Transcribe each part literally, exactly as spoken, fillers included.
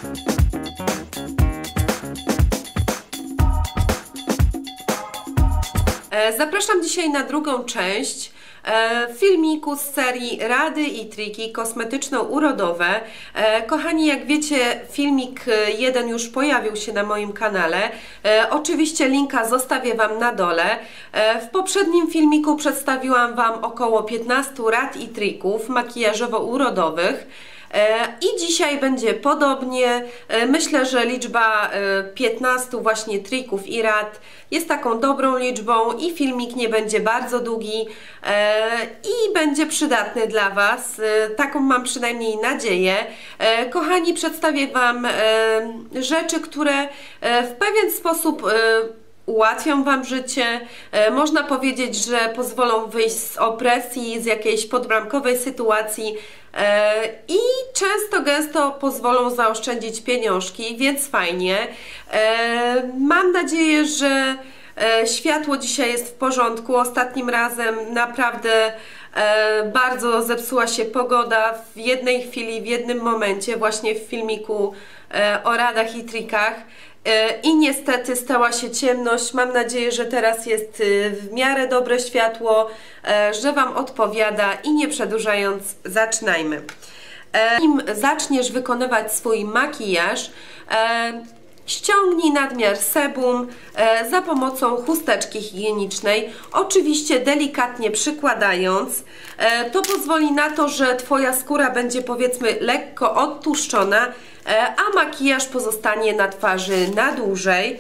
Zapraszam dzisiaj na drugą część filmiku z serii Rady i triki kosmetyczno-urodowe. Kochani, jak wiecie, filmik jeden już pojawił się na moim kanale. Oczywiście linka zostawię Wam na dole. W poprzednim filmiku przedstawiłam Wam około piętnaście rad i trików makijażowo-urodowych. I dzisiaj będzie podobnie. Myślę, że liczba piętnaście właśnie trików i rad jest taką dobrą liczbą i filmik nie będzie bardzo długi i będzie przydatny dla Was. Taką mam przynajmniej nadzieję. Kochani, przedstawię Wam rzeczy, które w pewien sposób ułatwią Wam życie. Można powiedzieć, że pozwolą wyjść z opresji, z jakiejś podbramkowej sytuacji i często, gęsto pozwolą zaoszczędzić pieniążki, więc fajnie. Mam nadzieję, że światło dzisiaj jest w porządku. Ostatnim razem naprawdę bardzo zepsuła się pogoda w jednej chwili, w jednym momencie, właśnie w filmiku o radach i trikach. I niestety stała się ciemność. Mam nadzieję, że teraz jest w miarę dobre światło, że Wam odpowiada i nie przedłużając, zaczynajmy. Zanim zaczniesz wykonywać swój makijaż, ściągnij nadmiar sebum za pomocą chusteczki higienicznej, oczywiście delikatnie przykładając. To pozwoli na to, że Twoja skóra będzie, powiedzmy, lekko odtłuszczona, a makijaż pozostanie na twarzy na dłużej.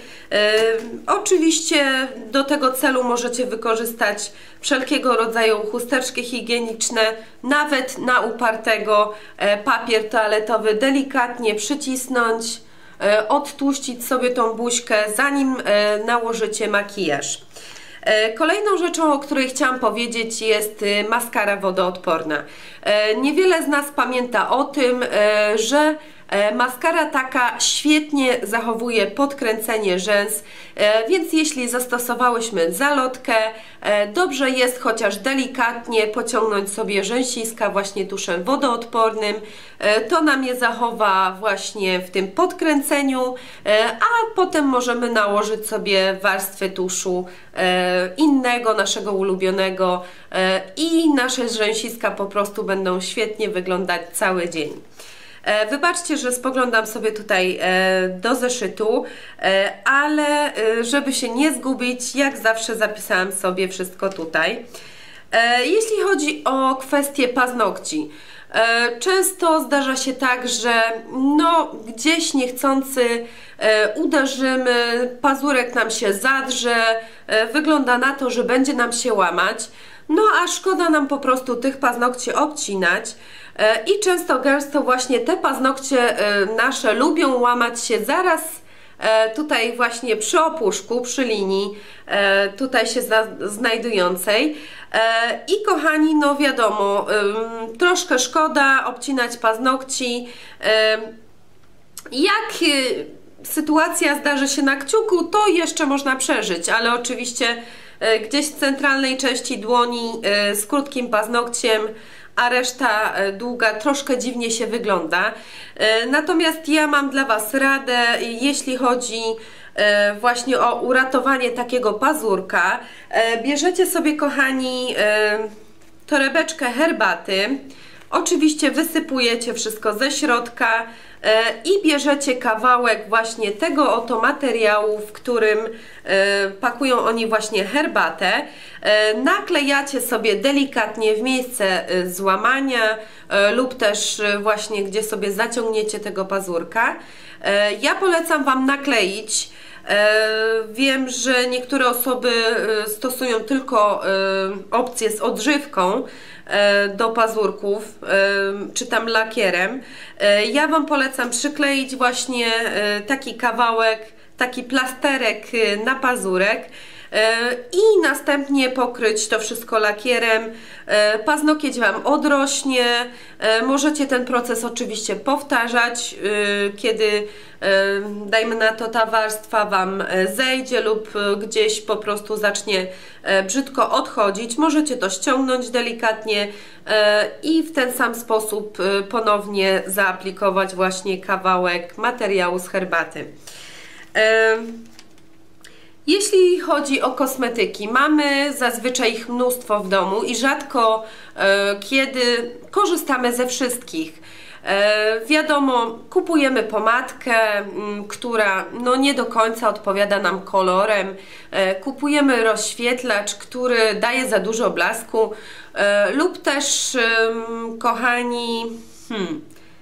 Oczywiście do tego celu możecie wykorzystać wszelkiego rodzaju chusteczki higieniczne, nawet na upartego papier toaletowy delikatnie przycisnąć, odtłuścić sobie tą buźkę, zanim nałożycie makijaż. Kolejną rzeczą, o której chciałam powiedzieć, jest maskara wodoodporna. Niewiele z nas pamięta o tym, że maskara taka świetnie zachowuje podkręcenie rzęs, więc jeśli zastosowałyśmy zalotkę, dobrze jest chociaż delikatnie pociągnąć sobie rzęsiska właśnie tuszem wodoodpornym. To nam je zachowa właśnie w tym podkręceniu, a potem możemy nałożyć sobie warstwę tuszu innego, naszego ulubionego i nasze rzęsiska po prostu będą świetnie wyglądać cały dzień. Wybaczcie, że spoglądam sobie tutaj do zeszytu, ale żeby się nie zgubić, jak zawsze zapisałam sobie wszystko tutaj. Jeśli chodzi o kwestię paznokci, często zdarza się tak, że no, gdzieś niechcący uderzymy, pazurek nam się zadrze, wygląda na to, że będzie nam się łamać. No a szkoda nam po prostu tych paznokci obcinać i często gęsto właśnie te paznokcie nasze lubią łamać się zaraz tutaj właśnie przy opuszku, przy linii tutaj się znajdującej. I kochani, no wiadomo, troszkę szkoda obcinać paznokci. Jak sytuacja zdarzy się na kciuku, to jeszcze można przeżyć, ale oczywiście gdzieś w centralnej części dłoni z krótkim paznokciem, a reszta długa, troszkę dziwnie się wygląda. Natomiast ja mam dla Was radę, jeśli chodzi właśnie o uratowanie takiego pazurka. Bierzecie sobie, kochani, torebeczkę herbaty. Oczywiście wysypujecie wszystko ze środka i bierzecie kawałek właśnie tego oto materiału, w którym pakują oni właśnie herbatę. Naklejacie sobie delikatnie w miejsce złamania lub też właśnie gdzie sobie zaciągniecie tego pazurka. Ja polecam Wam nakleić. Wiem, że niektóre osoby stosują tylko opcję z odżywką do pazurków, czy tam lakierem. Ja Wam polecam przykleić właśnie taki kawałek, taki plasterek na pazurek. i następnie pokryć to wszystko lakierem. Paznokieć Wam odrośnie, możecie ten proces oczywiście powtarzać, kiedy dajmy na to ta warstwa Wam zejdzie lub gdzieś po prostu zacznie brzydko odchodzić, możecie to ściągnąć delikatnie i w ten sam sposób ponownie zaaplikować właśnie kawałek materiału z herbaty. Jeśli chodzi o kosmetyki, mamy zazwyczaj ich mnóstwo w domu i rzadko e, kiedy korzystamy ze wszystkich. E, wiadomo, kupujemy pomadkę, m, która no, nie do końca odpowiada nam kolorem, e, kupujemy rozświetlacz, który daje za dużo blasku, e, lub też, e, kochani, hmm,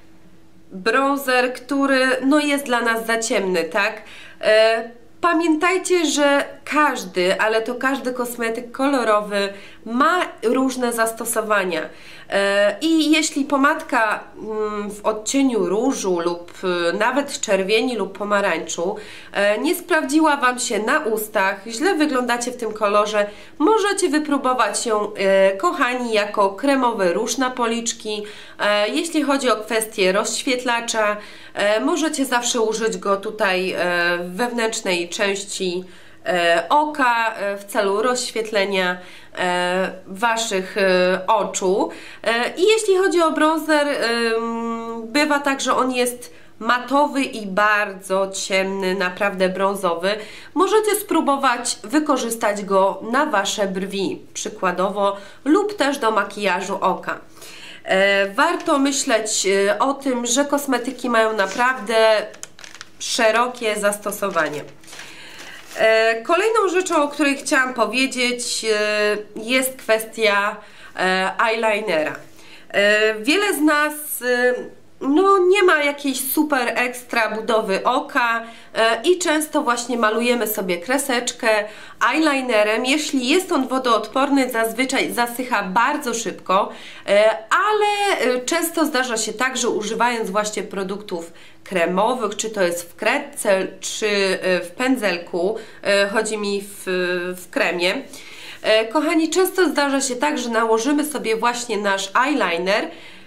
bronzer, który no, jest dla nas za ciemny, tak? E, Pamiętajcie, że każdy, ale to każdy kosmetyk kolorowy ma różne zastosowania. I jeśli pomadka w odcieniu różu lub nawet czerwieni lub pomarańczu nie sprawdziła Wam się na ustach, źle wyglądacie w tym kolorze, możecie wypróbować ją, kochani, jako kremowy róż na policzki. Jeśli chodzi o kwestię rozświetlacza, możecie zawsze użyć go tutaj w wewnętrznej części oka w celu rozświetlenia Waszych oczu. I jeśli chodzi o bronzer, bywa tak, że on jest matowy i bardzo ciemny, naprawdę brązowy. Możecie spróbować wykorzystać go na Wasze brwi przykładowo lub też do makijażu oka. Warto myśleć o tym, że kosmetyki mają naprawdę szerokie zastosowanie. Kolejną rzeczą, o której chciałam powiedzieć, jest kwestia eyelinera. Wiele z nas no, nie ma jakiejś super ekstra budowy oka i często właśnie malujemy sobie kreseczkę eyelinerem. Jeśli jest on wodoodporny, zazwyczaj zasycha bardzo szybko, ale często zdarza się tak, że używając właśnie produktów kremowych, czy to jest w kredce, czy w pędzelku, chodzi mi w, w kremie. Kochani, często zdarza się tak, że nałożymy sobie właśnie nasz eyeliner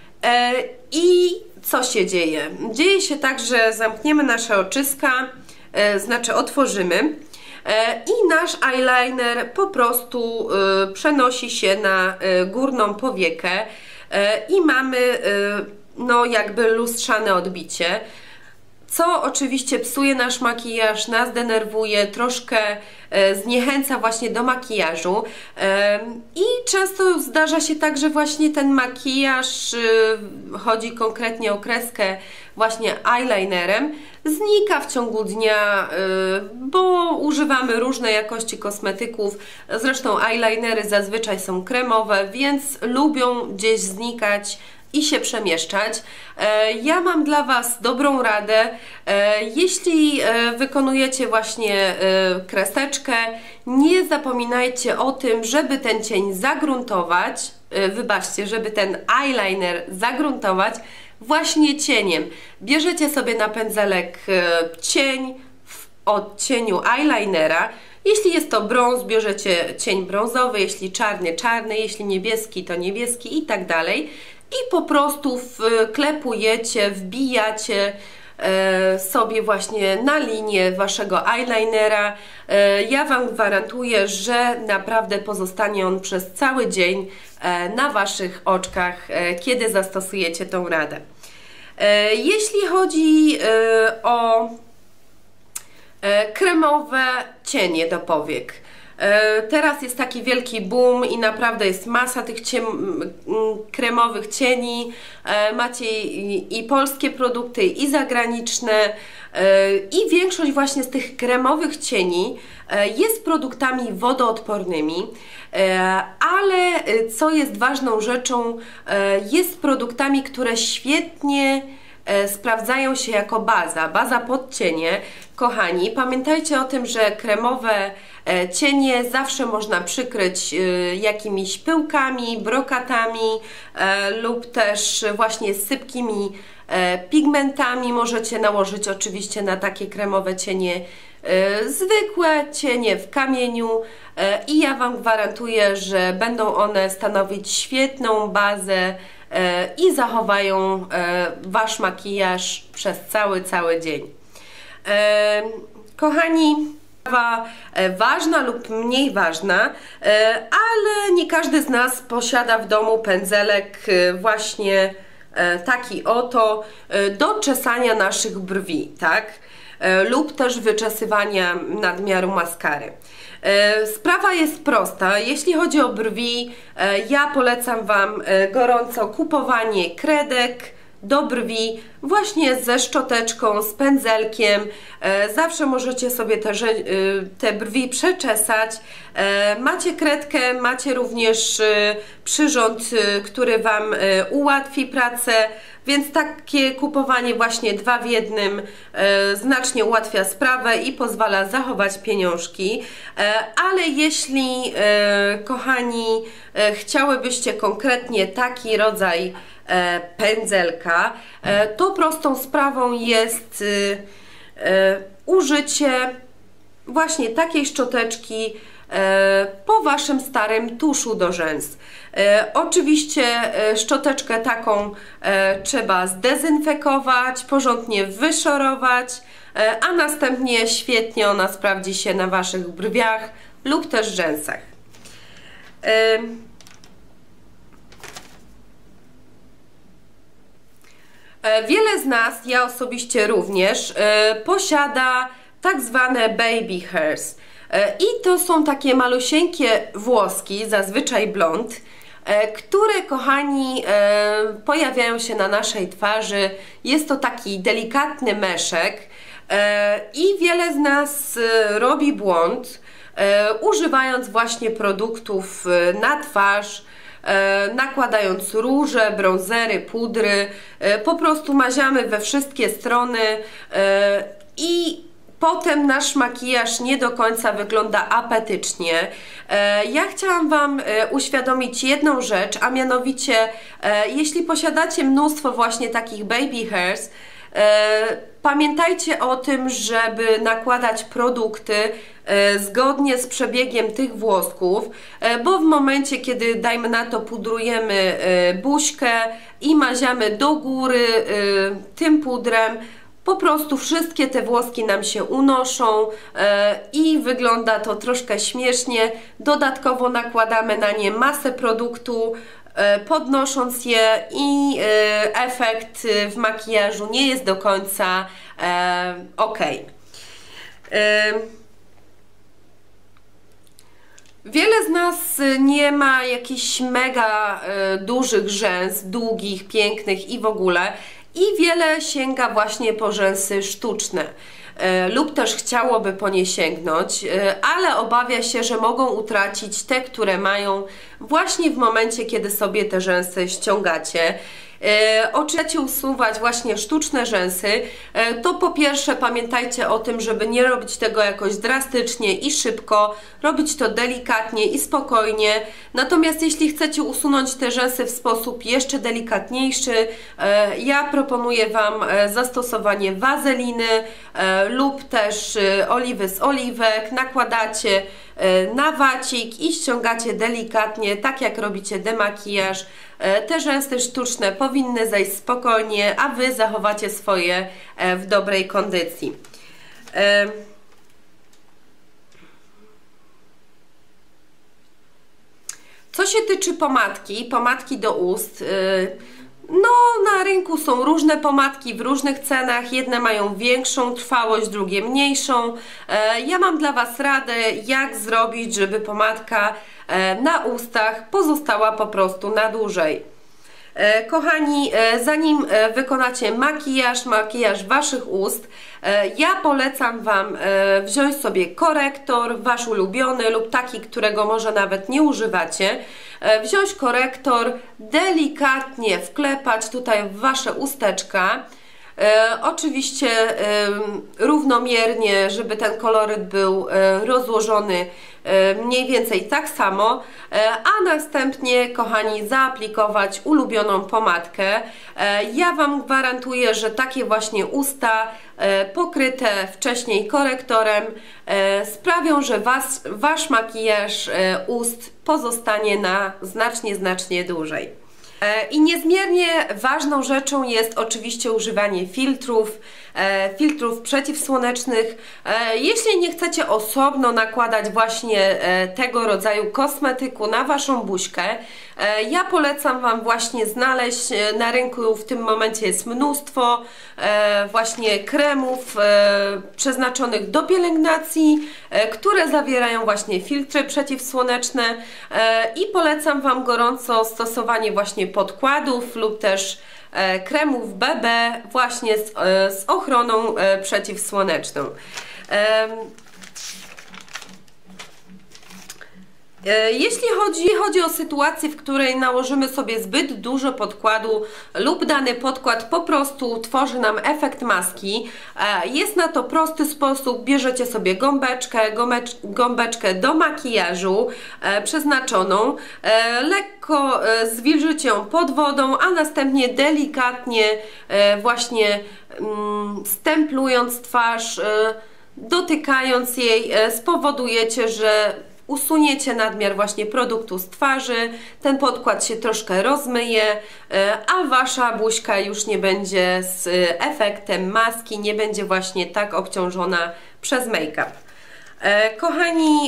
i co się dzieje? Dzieje się tak, że zamkniemy nasze oczyska, znaczy otworzymy i nasz eyeliner po prostu przenosi się na górną powiekę i mamy no jakby lustrzane odbicie, co oczywiście psuje nasz makijaż, nas denerwuje, troszkę e, zniechęca właśnie do makijażu e, i często zdarza się tak, że właśnie ten makijaż, e, chodzi konkretnie o kreskę właśnie eyelinerem, znika w ciągu dnia, e, bo używamy różnej jakości kosmetyków, zresztą eyelinery zazwyczaj są kremowe, więc lubią gdzieś znikać i się przemieszczać. Ja mam dla Was dobrą radę. Jeśli wykonujecie właśnie kreseczkę, nie zapominajcie o tym, żeby ten cień zagruntować, wybaczcie, żeby ten eyeliner zagruntować właśnie cieniem. Bierzecie sobie na pędzelek cień w odcieniu eyelinera. Jeśli jest to brąz, bierzecie cień brązowy, jeśli czarny, czarny, jeśli niebieski, to niebieski i tak dalej. I po prostu wklepujecie, wbijacie e, sobie właśnie na linię Waszego eyelinera. E, ja Wam gwarantuję, że naprawdę pozostanie on przez cały dzień e, na Waszych oczkach, e, kiedy zastosujecie tą radę. E, jeśli chodzi e, o e, kremowe cienie do powiek, teraz jest taki wielki boom i naprawdę jest masa tych ciem, kremowych cieni. Macie i, i polskie produkty, i zagraniczne, i większość właśnie z tych kremowych cieni jest produktami wodoodpornymi, ale co jest ważną rzeczą, jest produktami, które świetnie sprawdzają się jako baza, baza pod cienie. Kochani, pamiętajcie o tym, że kremowe cienie zawsze można przykryć jakimiś pyłkami, brokatami lub też właśnie sypkimi pigmentami. Możecie nałożyć oczywiście na takie kremowe cienie zwykłe cienie w kamieniu i ja Wam gwarantuję, że będą one stanowić świetną bazę i zachowają Wasz makijaż przez cały, cały dzień. Kochani, sprawa ważna lub mniej ważna, ale nie każdy z nas posiada w domu pędzelek właśnie taki oto do czesania naszych brwi, tak? Lub też wyczesywania nadmiaru maskary. Sprawa jest prosta. Jeśli chodzi o brwi, ja polecam Wam gorąco kupowanie kredek do brwi właśnie ze szczoteczką, z pędzelkiem. Zawsze możecie sobie te, te brwi przeczesać. Macie kredkę, macie również przyrząd, który Wam ułatwi pracę, więc takie kupowanie właśnie dwa w jednym znacznie ułatwia sprawę i pozwala zachować pieniążki. Ale jeśli, kochani, chciałybyście konkretnie taki rodzaj pędzelka, to prostą sprawą jest użycie właśnie takiej szczoteczki po Waszym starym tuszu do rzęs. Oczywiście szczoteczkę taką trzeba zdezynfekować, porządnie wyszorować, a następnie świetnie ona sprawdzi się na Waszych brwiach lub też rzęsach. Wiele z nas, ja osobiście również, posiada tak zwane baby hairs. I to są takie malusieńkie włoski, zazwyczaj blond, które, kochani, pojawiają się na naszej twarzy. Jest to taki delikatny meszek i wiele z nas robi błąd, używając właśnie produktów na twarz, nakładając róże, brązery, pudry, po prostu maziamy we wszystkie strony i potem nasz makijaż nie do końca wygląda apetycznie. Ja chciałam Wam uświadomić jedną rzecz, a mianowicie jeśli posiadacie mnóstwo właśnie takich baby hairs, pamiętajcie o tym, żeby nakładać produkty zgodnie z przebiegiem tych włosków, bo w momencie, kiedy, dajmy na to, pudrujemy buźkę i maziamy do góry tym pudrem, po prostu wszystkie te włoski nam się unoszą i wygląda to troszkę śmiesznie. Dodatkowo nakładamy na nie masę produktu, podnosząc je i efekt w makijażu nie jest do końca ok. Wiele z nas nie ma jakichś mega dużych rzęs, długich, pięknych i w ogóle, i wiele sięga właśnie po rzęsy sztuczne lub też chciałoby po nie sięgnąć, ale obawia się, że mogą utracić te, które mają właśnie w momencie, kiedy sobie te rzęsy ściągacie. Oczywiście usuwać właśnie sztuczne rzęsy, to po pierwsze pamiętajcie o tym, żeby nie robić tego jakoś drastycznie i szybko, robić to delikatnie i spokojnie. Natomiast jeśli chcecie usunąć te rzęsy w sposób jeszcze delikatniejszy, ja proponuję Wam zastosowanie wazeliny lub też oliwy z oliwek. Nakładacie na wacik i ściągacie delikatnie, tak jak robicie demakijaż. Te rzęsy sztuczne powinny zejść spokojnie, a Wy zachowacie swoje w dobrej kondycji. Co się tyczy pomadki, pomadki do ust, no na rynku są różne pomadki w różnych cenach, jedne mają większą trwałość, drugie mniejszą. Ja mam dla Was radę, jak zrobić, żeby pomadka na ustach pozostała po prostu na dłużej. Kochani, zanim wykonacie makijaż, makijaż Waszych ust, ja polecam Wam wziąć sobie korektor, Wasz ulubiony lub taki, którego może nawet nie używacie. Wziąć korektor, delikatnie wklepać tutaj w Wasze usteczka E, oczywiście e, równomiernie, żeby ten koloryt był e, rozłożony e, mniej więcej tak samo, e, a następnie, kochani, zaaplikować ulubioną pomadkę. E, ja Wam gwarantuję, że takie właśnie usta e, pokryte wcześniej korektorem e, sprawią, że was, Wasz makijaż e, ust pozostanie na znacznie, znacznie dłużej. I niezmiernie ważną rzeczą jest oczywiście używanie filtrów, filtrów przeciwsłonecznych. Jeśli nie chcecie osobno nakładać właśnie tego rodzaju kosmetyku na Waszą buźkę, ja polecam Wam właśnie znaleźć na rynku, w tym momencie jest mnóstwo właśnie kremów przeznaczonych do pielęgnacji, które zawierają właśnie filtry przeciwsłoneczne i polecam Wam gorąco stosowanie właśnie podkładów lub też kremów B B właśnie z, z ochroną przeciwsłoneczną. Jeśli chodzi, chodzi o sytuację, w której nałożymy sobie zbyt dużo podkładu lub dany podkład po prostu tworzy nam efekt maski, jest na to prosty sposób. Bierzecie sobie gąbeczkę, gąbecz, gąbeczkę do makijażu przeznaczoną, lekko zwilżycie ją pod wodą, a następnie delikatnie właśnie stemplując twarz, dotykając jej, spowodujecie, że usuniecie nadmiar właśnie produktu z twarzy, ten podkład się troszkę rozmyje, a Wasza buźka już nie będzie z efektem maski, nie będzie właśnie tak obciążona przez make-up. Kochani,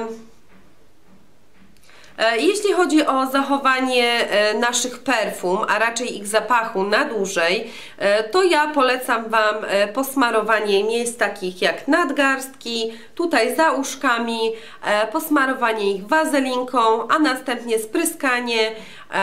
jeśli chodzi o zachowanie naszych perfum, a raczej ich zapachu na dłużej, to ja polecam Wam posmarowanie miejsc takich jak nadgarstki, tutaj za uszkami, posmarowanie ich wazelinką, a następnie spryskanie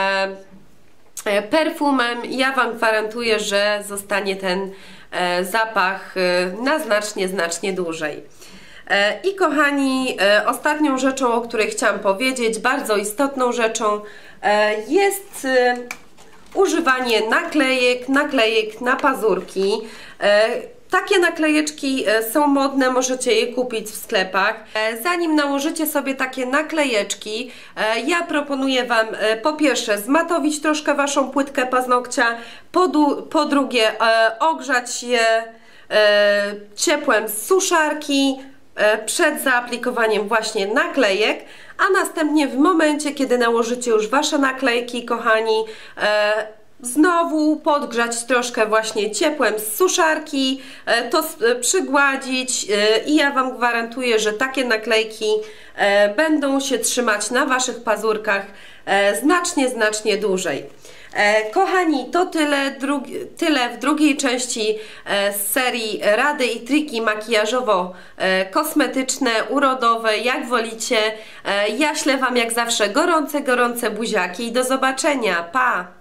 perfumem. Ja Wam gwarantuję, że zostanie ten zapach na znacznie, znacznie dłużej. I kochani, ostatnią rzeczą, o której chciałam powiedzieć, bardzo istotną rzeczą jest używanie naklejek, naklejek na pazurki. Takie naklejeczki są modne, możecie je kupić w sklepach. Zanim nałożycie sobie takie naklejeczki, ja proponuję Wam po pierwsze zmatowić troszkę Waszą płytkę paznokcia, po, po drugie ogrzać je ciepłem z suszarki przed zaaplikowaniem właśnie naklejek, a następnie w momencie, kiedy nałożycie już Wasze naklejki, kochani, znowu podgrzać troszkę właśnie ciepłem z suszarki, to przygładzić i ja Wam gwarantuję, że takie naklejki będą się trzymać na Waszych pazurkach znacznie, znacznie dłużej. Kochani, to tyle, tyle w drugiej części z serii rady i triki makijażowo-kosmetyczne, urodowe, jak wolicie. Ja ślę Wam jak zawsze gorące, gorące buziaki i do zobaczenia. Pa!